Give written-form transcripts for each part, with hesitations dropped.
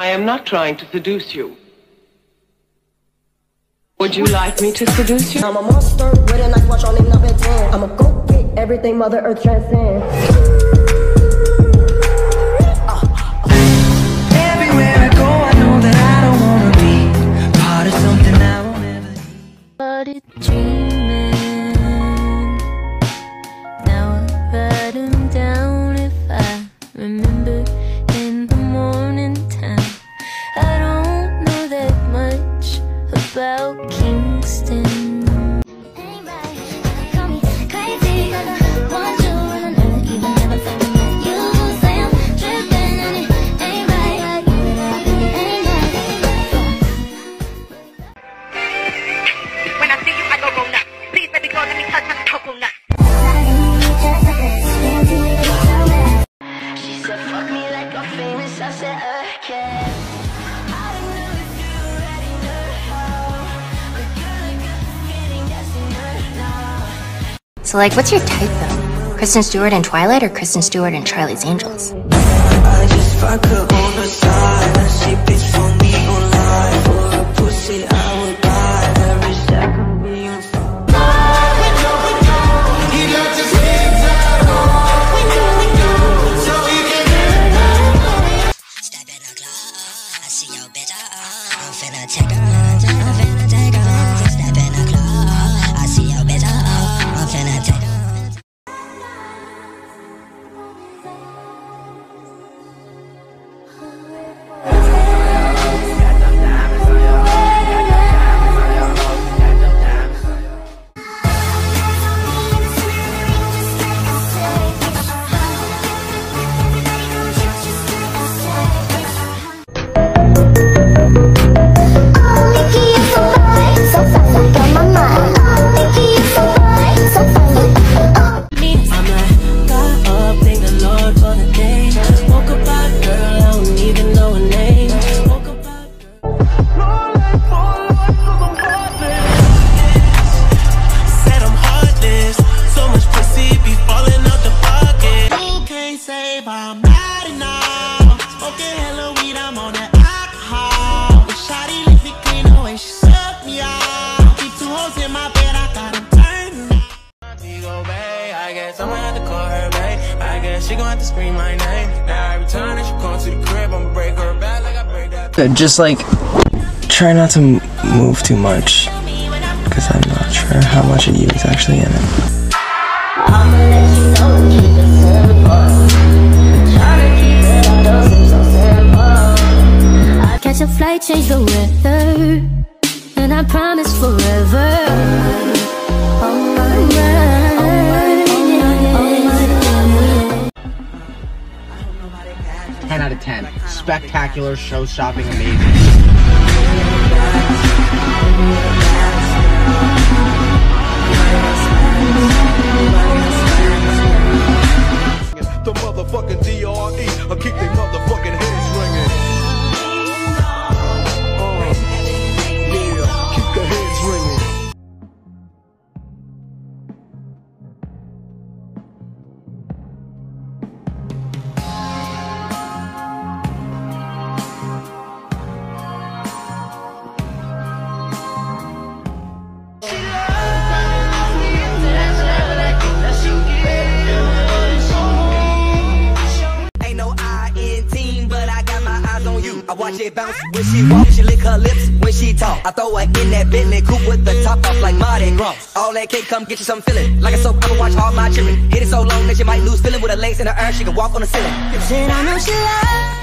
I am not trying to seduce you. Would you like me to seduce you? I'm a monster with a nice watch on it, number 10. I'ma go get everything Mother Earth transcends. Everywhere I go, I know that I don't wanna be part of something I won't ever be. Started dreaming. Now I write 'em down if I remember in the morning time. I don't know that much about Kingston. So like, what's your type though? Kristen Stewart in Twilight or Kristen Stewart in Charlie's Angels? I just fuck her on the side. She bitch for me online. For a pussy I would buy. Every second be on fire. Step in the club, I see your bitch. I'm finna take her. I'm finna take her. Step in the club, I see your bitch. I'm finna take her. She gon' have to scream my name. Now every time that she comes to the crib, I'ma break her back like I break that. Just like, try not to move too much, because I'm not sure how much of you is actually in it. I catch a flight, change the weather, and I promise forever. All right. 10 out of 10. Spectacular, show-stopping, amazing. The motherfucking DRE, I'll keep they motherfucking heads ringing. Yeah, keep the heads ringing. I watch it bounce when she walk, she lick her lips when she talk. I throw her in that Bentley coupe with the top off like Mardi Gras. All that cake come get you some feeling. Like a soap, I'ma watch all my children. Hit it so long that you might lose feeling. With her legs in the air, she can walk on the ceiling. Said I know she loves.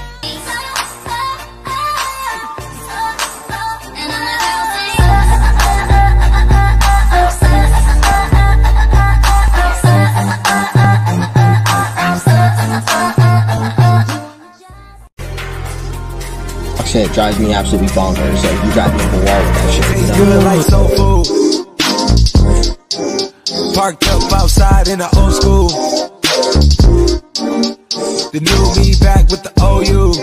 Shit drives me absolutely bonkers. Like, you drive me up a wall with that shit. You know? Good like soul food. Parked up outside in the old school. The new me back with the OU.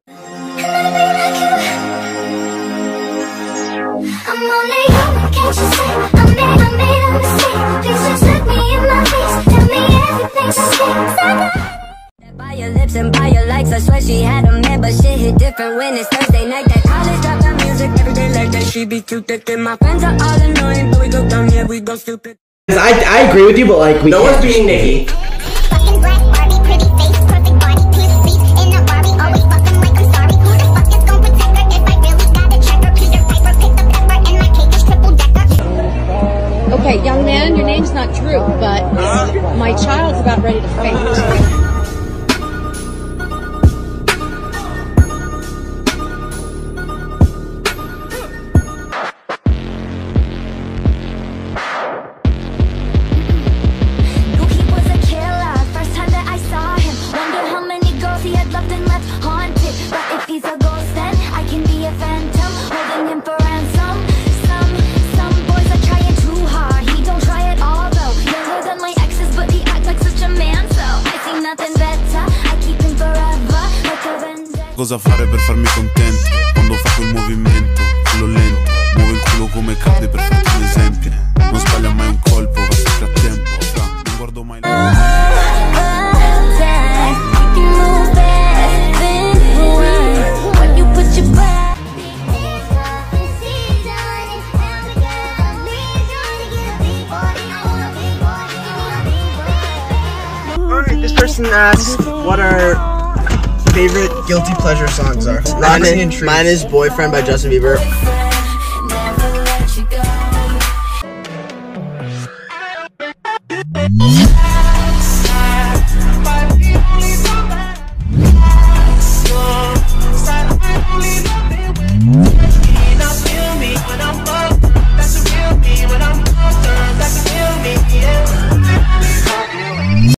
I'm only human, can't you see? I made a mistake. Please just look me in my face. Tell me everything's okay. By your lips and by your light. likes. I swear she had a man, but shit hit different when it's Thursday night. That college dropout music every day like that. She be too thick and my friends are all annoying, but we go dumb, yeah, we go stupid. I agree with you, but like no one's beating Nicki. Fucking black Barbie, pretty face, perfect body, please sleep in a Barbie. Always fucking like I'm sorry. Who the fuck is gonna protect her if I really gotta check her? Peter Piper picked the pepper and my cake is triple decker. Okay, young man, your name's not Drew, but my child's about ready to faint. Cosa fare per farmi contento? Quando fa quel movimento, quello lento, muove il culo come cade per farti un esempio. Non sbaglia mai un colpo, va sempre a tempo. Non guardo mai Alright, this person asks what our favorite guilty pleasure songs are. Mine is Boyfriend by Justin Bieber.